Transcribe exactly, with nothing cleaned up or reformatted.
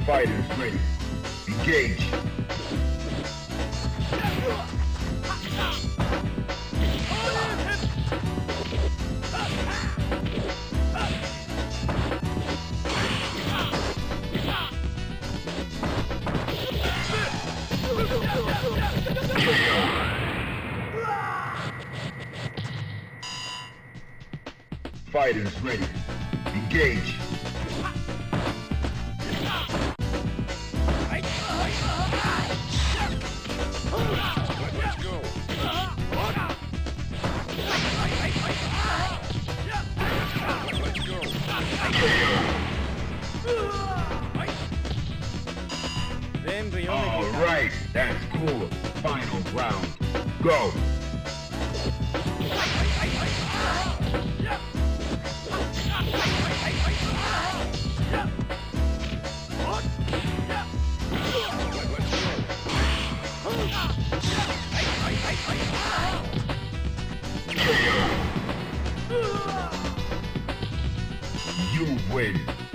Fighters ready. Engage. Fighters ready. Engage. Let's go. Let's go. All right, that's cool. Final round. Go. You win.